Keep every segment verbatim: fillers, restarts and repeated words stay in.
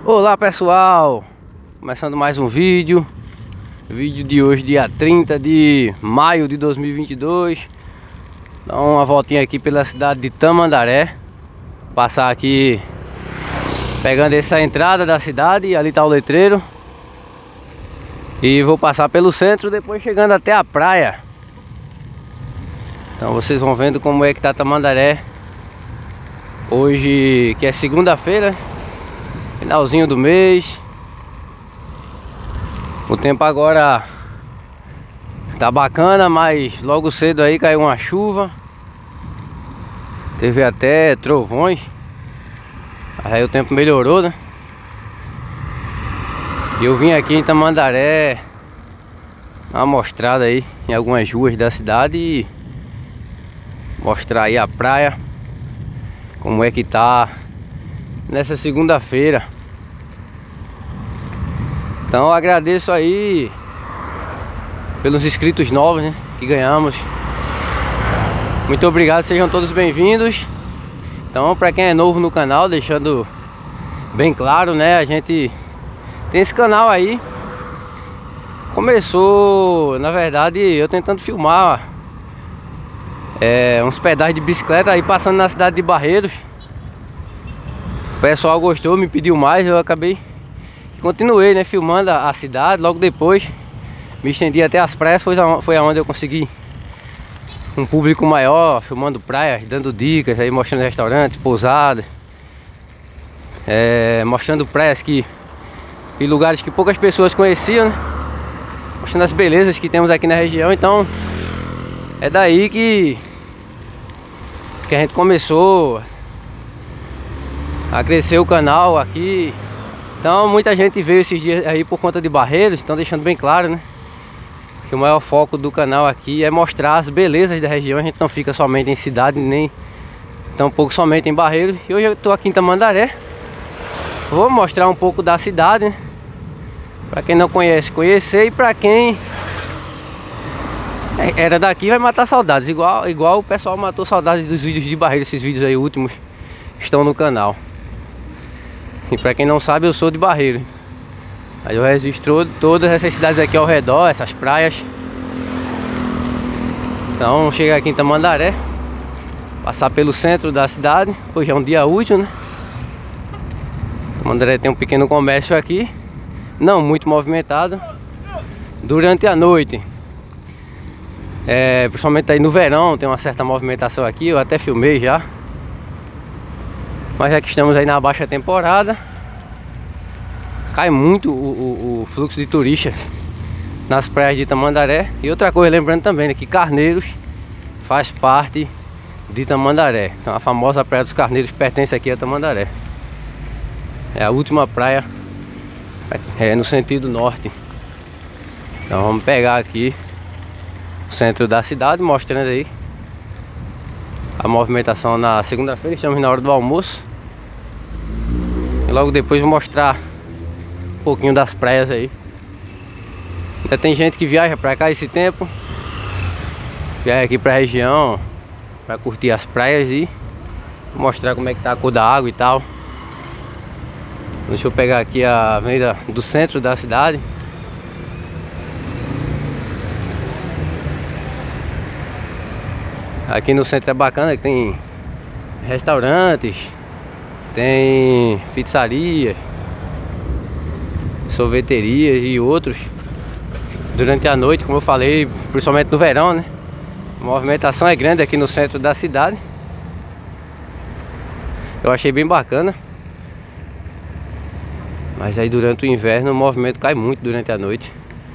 Olá pessoal, começando mais um vídeo. Vídeo de hoje, dia trinta de maio de dois mil e vinte e dois. Dá uma voltinha aqui pela cidade de Tamandaré. Passar aqui pegando essa entrada da cidade, ali tá o letreiro. E vou passar pelo centro, depois chegando até a praia. Então vocês vão vendo como é que tá Tamandaré hoje, que é segunda-feira, finalzinho do mês. O tempo agora tá bacana, mas logo cedo aí caiu uma chuva. Teve até trovões. Aí o tempo melhorou, né? E eu vim aqui em Tamandaré dar uma mostrada aí em algumas ruas da cidade e mostrar aí a praia, como é que tá nessa segunda-feira. Então eu agradeço aí pelos inscritos novos, né, que ganhamos. Muito obrigado, sejam todos bem-vindos. Então, para quem é novo no canal, deixando bem claro, né, a gente tem esse canal aí. Começou, na verdade, eu tentando filmar é, uns pedais de bicicleta aí passando na cidade de Barreiros. O pessoal gostou, me pediu mais, eu acabei continuei, né, filmando a, a cidade. Logo depois me estendi até as praias, foi, a, foi aonde eu consegui um público maior, filmando praias, dando dicas aí, mostrando restaurantes, pousadas, é, mostrando praias que e lugares que poucas pessoas conheciam, né? Mostrando as belezas que temos aqui na região. Então é daí que que a gente começou a crescer o canal aqui. Então muita gente veio esses dias aí por conta de Barreiros. Então deixando bem claro, né, que o maior foco do canal aqui é mostrar as belezas da região. A gente não fica somente em cidade, nem tampouco somente em Barreiros. E hoje eu estou aqui em Tamandaré. Vou mostrar um pouco da cidade, né? Para quem não conhece, conhecer. E para quem era daqui, vai matar saudades. Igual, igual o pessoal matou saudades dos vídeos de Barreiros. Esses vídeos aí últimos estão no canal. E pra quem não sabe, eu sou de Barreiros. Aí eu registro todas essas cidades aqui ao redor, essas praias. Então chegar aqui em Tamandaré, passar pelo centro da cidade. Hoje é um dia útil, né? Tamandaré tem um pequeno comércio aqui, não muito movimentado. Durante a noite, é, principalmente aí no verão, tem uma certa movimentação aqui. Eu até filmei já. Mas já que estamos aí na baixa temporada, cai muito o, o, o fluxo de turistas nas praias de Tamandaré. E outra coisa, lembrando também, né, que Carneiros faz parte de Tamandaré. Então a famosa Praia dos Carneiros pertence aqui a Tamandaré. É a última praia, é no sentido norte. Então vamos pegar aqui o centro da cidade, mostrando aí a movimentação na segunda-feira. Estamos na hora do almoço. E logo depois vou mostrar um pouquinho das praias aí. Ainda tem gente que viaja pra cá esse tempo, viaja aqui pra região pra curtir as praias e mostrar como é que tá a cor da água e tal. Deixa eu pegar aqui a avenida do centro da cidade. Aqui no centro é bacana, que tem restaurantes, tem pizzarias, sorveterias e outros. Durante a noite, como eu falei, principalmente no verão, né, a movimentação é grande aqui no centro da cidade. Eu achei bem bacana. Mas aí durante o inverno o movimento cai muito durante a noite.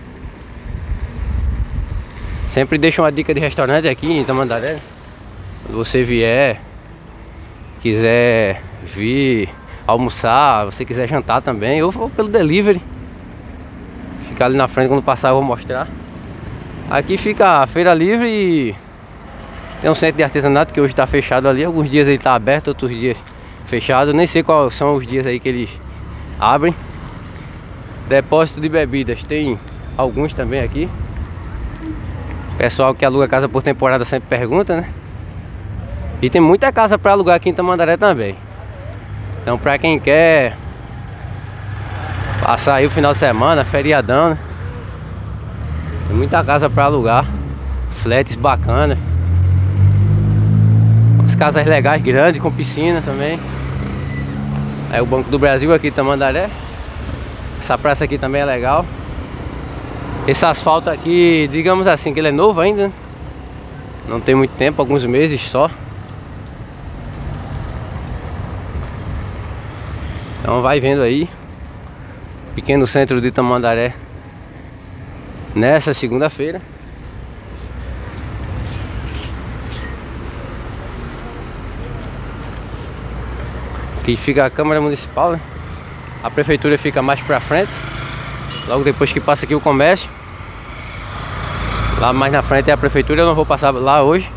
Sempre deixo uma dica de restaurante aqui em Tamandaré. Quando você vier, quiser vir almoçar, você quiser jantar também, eu vou pelo delivery. Ficar ali na frente, quando passar eu vou mostrar. Aqui fica a feira livre e tem um centro de artesanato que hoje está fechado ali. Alguns dias ele está aberto, outros dias fechado. Nem sei quais são os dias aí que eles abrem. Depósito de bebidas, tem alguns também aqui. Pessoal que aluga casa por temporada sempre pergunta, né? E tem muita casa para alugar aqui em Tamandaré também. Então pra quem quer Passar aí o final de semana, feriadão, né? Tem muita casa pra alugar. Flats bacanas. As casas legais, grandes, com piscina também. Aí o Banco do Brasil aqui, Tamandaré. Essa praça aqui também é legal. Esse asfalto aqui, digamos assim, que ele é novo ainda, né? Não tem muito tempo, alguns meses só. Então vai vendo aí. Pequeno centro de Tamandaré nessa segunda-feira. Aqui fica a Câmara Municipal, né? A prefeitura fica mais pra frente. Logo depois que passa aqui o comércio. Lá mais na frente é a prefeitura, eu não vou passar lá hoje.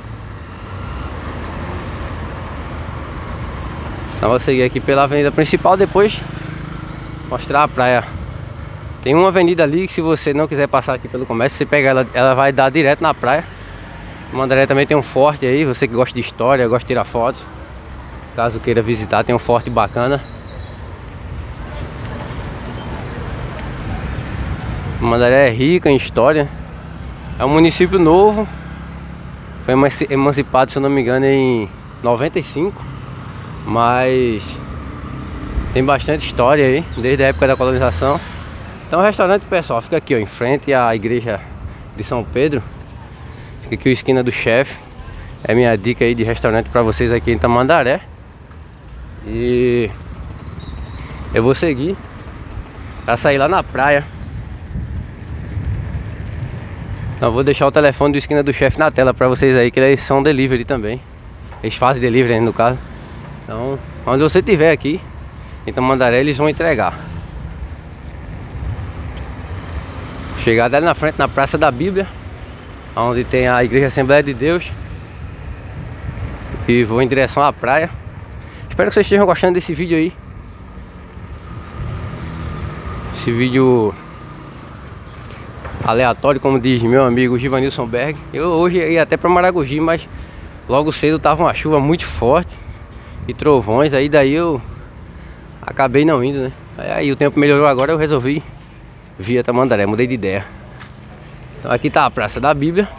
Então vou seguir aqui pela avenida principal, depois mostrar a praia. Tem uma avenida ali que se você não quiser passar aqui pelo comércio, você pega ela, ela vai dar direto na praia. Tamandaré também tem um forte aí, você que gosta de história, gosta de tirar fotos. Caso queira visitar, tem um forte bacana. Tamandaré é rica em história. É um município novo. Foi emancipado, se eu não me engano, em noventa e cinco. Mas tem bastante história aí, desde a época da colonização. Então o restaurante, pessoal, fica aqui, ó, em frente à igreja de São Pedro. Fica aqui a esquina do chefe. É minha dica aí de restaurante pra vocês aqui em Tamandaré. E eu vou seguir pra sair lá na praia. Então vou deixar o telefone do esquina do chefe na tela pra vocês aí, que eles são delivery também. Eles fazem delivery aí no caso. Então, onde você estiver aqui em Tamandaré, eles vão entregar. Chegar ali na frente, na Praça da Bíblia, onde tem a Igreja Assembleia de Deus. E vou em direção à praia. Espero que vocês estejam gostando desse vídeo aí. Esse vídeo aleatório, como diz meu amigo Givanilson Berg. Eu hoje ia até para Maragogi, mas logo cedo tava uma chuva muito forte e trovões, aí daí eu acabei não indo, né? Aí o tempo melhorou agora, eu resolvi vir a Tamandaré, mudei de ideia. Então aqui tá a Praça da Bíblia.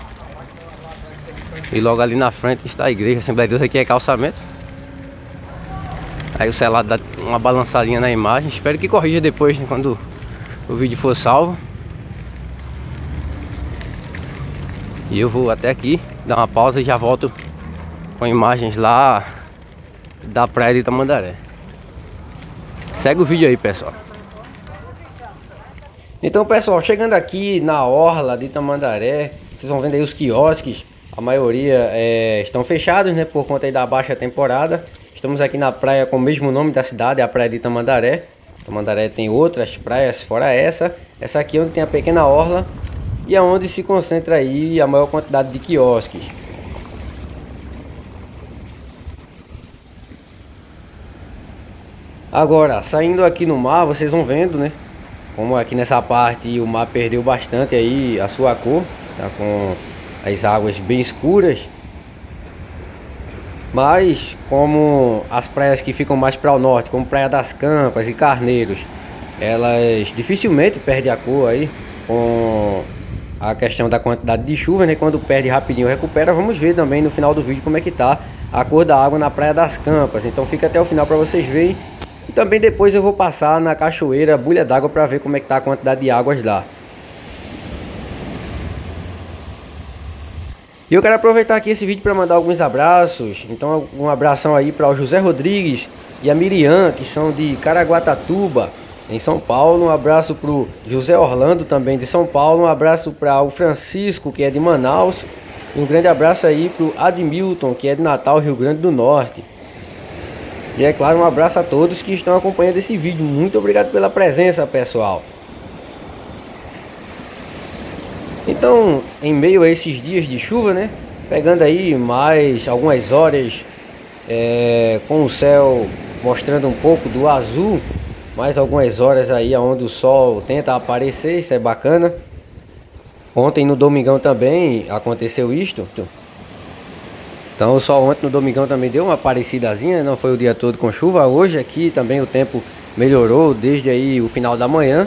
E logo ali na frente está a Igreja Assembleia de Deus, aqui é calçamento. Aí o celular dá uma balançadinha na imagem. Espero que corrija depois, né, quando o vídeo for salvo. E eu vou até aqui, dar uma pausa e já volto com imagens lá da praia de Tamandaré. Segue o vídeo aí, pessoal. Então, pessoal, chegando aqui na orla de Tamandaré, vocês vão vendo aí os quiosques. A maioria é, estão fechados, né, por conta aí da baixa temporada. Estamos aqui na praia com o mesmo nome da cidade, a praia de Tamandaré. Tamandaré tem outras praias fora essa. Essa aqui é onde tem a pequena orla e é onde se concentra aí a maior quantidade de quiosques. Agora, saindo aqui no mar, vocês vão vendo, né, como aqui nessa parte o mar perdeu bastante aí a sua cor. Tá com as águas bem escuras. Mas como as praias que ficam mais para o norte, como Praia das Campas e Carneiros, elas dificilmente perdem a cor aí com a questão da quantidade de chuva, né? Quando perde rapidinho recupera. Vamos ver também no final do vídeo como é que tá a cor da água na Praia das Campas. Então fica até o final para vocês verem. E também depois eu vou passar na cachoeira Bulha d'Água para ver como é que tá a quantidade de águas lá. E eu quero aproveitar aqui esse vídeo para mandar alguns abraços. Então um abração aí para o José Rodrigues e a Miriam, que são de Caraguatatuba, em São Paulo. Um abraço para o José Orlando, também de São Paulo. Um abraço para o Francisco, que é de Manaus. E um grande abraço aí para o Admilton, que é de Natal, Rio Grande do Norte. E é claro, um abraço a todos que estão acompanhando esse vídeo. Muito obrigado pela presença, pessoal. Então, em meio a esses dias de chuva, né, pegando aí mais algumas horas é, com o céu mostrando um pouco do azul, mais algumas horas aí onde o sol tenta aparecer, isso é bacana. Ontem no domingão também aconteceu isto. Então o sol ontem no domingão também deu uma aparecidazinha, não foi o dia todo com chuva. Hoje aqui também o tempo melhorou desde aí o final da manhã.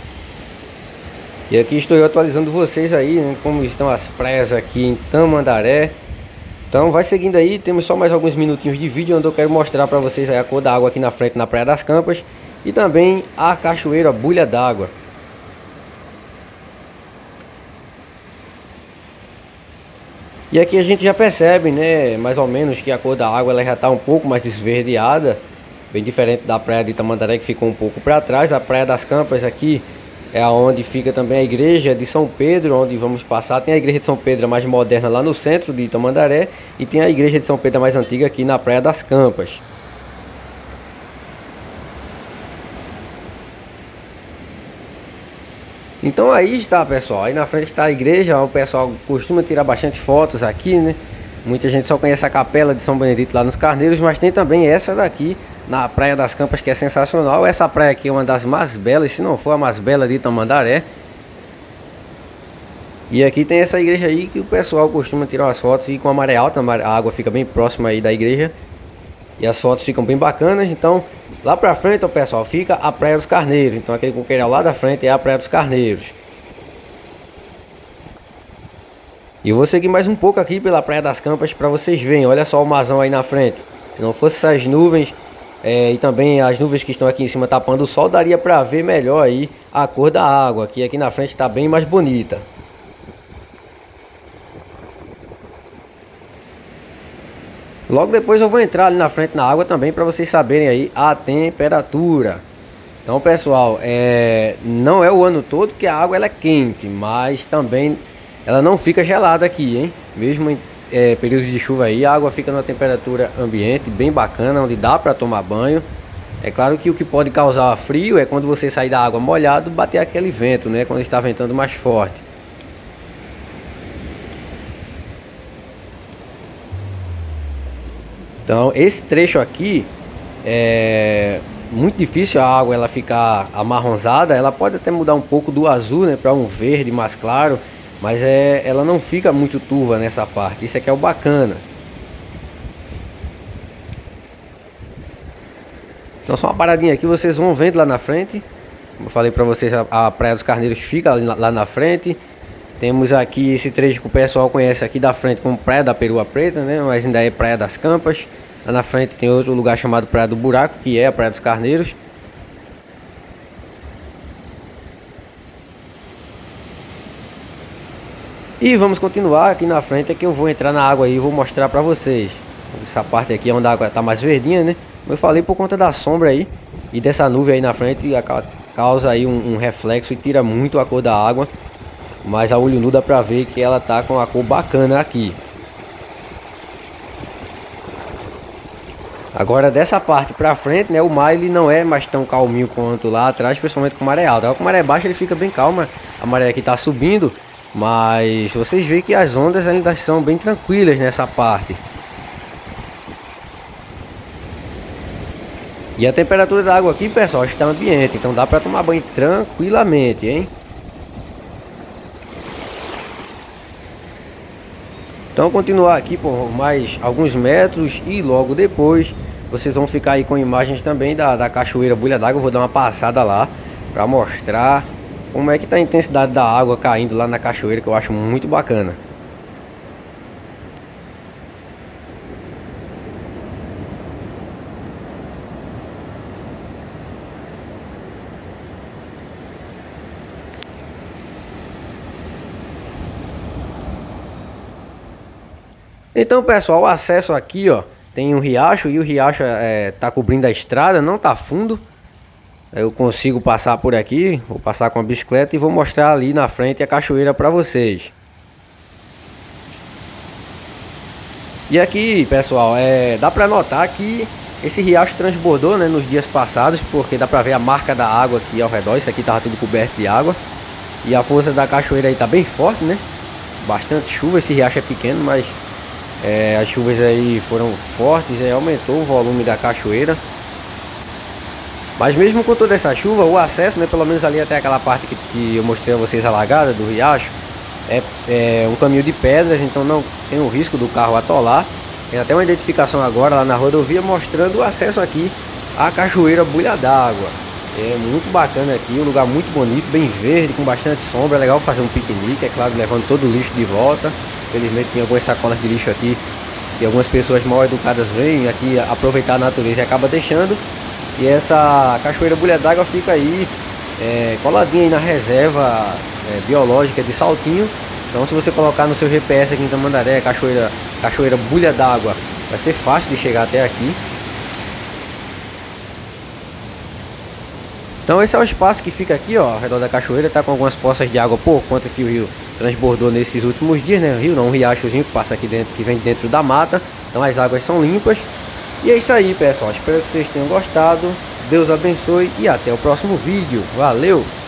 E aqui estou eu atualizando vocês aí, né, como estão as praias aqui em Tamandaré. Então vai seguindo aí, temos só mais alguns minutinhos de vídeo onde eu quero mostrar para vocês aí a cor da água aqui na frente na Praia das Campas e também a cachoeira Bulha d'Água. E aqui a gente já percebe, né, mais ou menos que a cor da água ela já está um pouco mais esverdeada, bem diferente da praia de Tamandaré, que ficou um pouco para trás. A Praia das Campas aqui é onde fica também a igreja de São Pedro, onde vamos passar. Tem a igreja de São Pedro mais moderna lá no centro de Tamandaré e tem a igreja de São Pedro mais antiga aqui na Praia das Campas. Então aí está, pessoal, aí na frente está a igreja. O pessoal costuma tirar bastante fotos aqui, né? Muita gente só conhece a capela de São Benedito lá nos Carneiros, mas tem também essa daqui na Praia das Campas, que é sensacional. Essa praia aqui é uma das mais belas, se não for a mais bela de Tamandaré. E aqui tem essa igreja aí que o pessoal costuma tirar as fotos, e com a maré alta, a água fica bem próxima aí da igreja e as fotos ficam bem bacanas. Então lá pra frente, ó, pessoal, fica a Praia dos Carneiros. Então aquele coqueiral lá da frente é a Praia dos Carneiros. E eu vou seguir mais um pouco aqui pela Praia das Campas para vocês verem. Olha só o marzão aí na frente. Se não fosse essas nuvens é, e também as nuvens que estão aqui em cima tapando o sol, daria para ver melhor aí a cor da água, que aqui na frente está bem mais bonita. Logo depois eu vou entrar ali na frente na água também para vocês saberem aí a temperatura. Então, pessoal, é, não é o ano todo que a água ela é quente, mas também ela não fica gelada aqui, hein? Mesmo em é, períodos de chuva aí, a água fica numa temperatura ambiente bem bacana, onde dá para tomar banho. É claro que o que pode causar frio é quando você sair da água molhado, bater aquele vento, né? Quando está ventando mais forte. Então, esse trecho aqui é muito difícil a água ela ficar amarronzada. Ela pode até mudar um pouco do azul, né, para um verde mais claro. Mas é, ela não fica muito turva nessa parte. Isso aqui é o bacana. Então só uma paradinha aqui, vocês vão vendo lá na frente. Como eu falei para vocês, a, a Praia dos Carneiros fica lá, lá na frente. Temos aqui esse trecho que o pessoal conhece aqui da frente como Praia da Perua Preta, né? Mas ainda é Praia das Campas. Lá na frente tem outro lugar chamado Praia do Buraco, que é a Praia dos Carneiros. E vamos continuar aqui na frente, é que eu vou entrar na água aí e vou mostrar pra vocês. Essa parte aqui é onde a água tá mais verdinha, né? Como eu falei, por conta da sombra aí e dessa nuvem aí na frente, causa aí um, um reflexo e tira muito a cor da água. Mas a olho nu dá pra ver que ela tá com a cor bacana aqui. Agora dessa parte pra frente, né, o mar ele não é mais tão calminho quanto lá atrás, principalmente com maré alta. Com maré baixa ele fica bem calma, a maré aqui tá subindo. Mas vocês veem que as ondas ainda são bem tranquilas nessa parte. E a temperatura da água aqui, pessoal, está ambiente. Então dá para tomar banho tranquilamente, hein? Então continuar aqui por mais alguns metros e logo depois vocês vão ficar aí com imagens também da, da cachoeira Bulha d'Água. Eu vou dar uma passada lá para mostrar como é que tá a intensidade da água caindo lá na cachoeira, que eu acho muito bacana. Então, pessoal, o acesso aqui, ó, tem um riacho e o riacho é, tá cobrindo a estrada, não tá fundo. Eu consigo passar por aqui, vou passar com a bicicleta e vou mostrar ali na frente a cachoeira para vocês. E aqui, pessoal, é, dá para notar que esse riacho transbordou, né, nos dias passados, porque dá para ver a marca da água aqui ao redor. Isso aqui tava tudo coberto de água. E a força da cachoeira aí tá bem forte, né? Bastante chuva, esse riacho é pequeno, mas é, as chuvas aí foram fortes e aumentou o volume da cachoeira. Mas mesmo com toda essa chuva, o acesso, né, pelo menos ali até aquela parte que, que eu mostrei a vocês alagada do riacho, é, é um caminho de pedras, então não tem o risco do carro atolar. Tem até uma identificação agora lá na rodovia mostrando o acesso aqui a Cachoeira Bulha d'Água. É muito bacana aqui, um lugar muito bonito, bem verde, com bastante sombra. É legal fazer um piquenique, é claro, levando todo o lixo de volta. Felizmente tem algumas sacolas de lixo aqui e algumas pessoas mal educadas vêm aqui aproveitar a natureza e acaba deixando. E essa Cachoeira Bulha d'Água fica aí é, coladinha aí na reserva é, biológica de Saltinho. Então se você colocar no seu G P S aqui em Tamandaré, Cachoeira, Cachoeira Bulha d'Água, vai ser fácil de chegar até aqui. Então esse é o espaço que fica aqui, ó, ao redor da cachoeira. Tá com algumas poças de água por conta que o rio transbordou nesses últimos dias, né? O rio não, um riachozinho que passa aqui dentro, que vem dentro da mata. Então as águas são limpas. E é isso aí, pessoal. Espero que vocês tenham gostado. Deus abençoe e até o próximo vídeo. Valeu!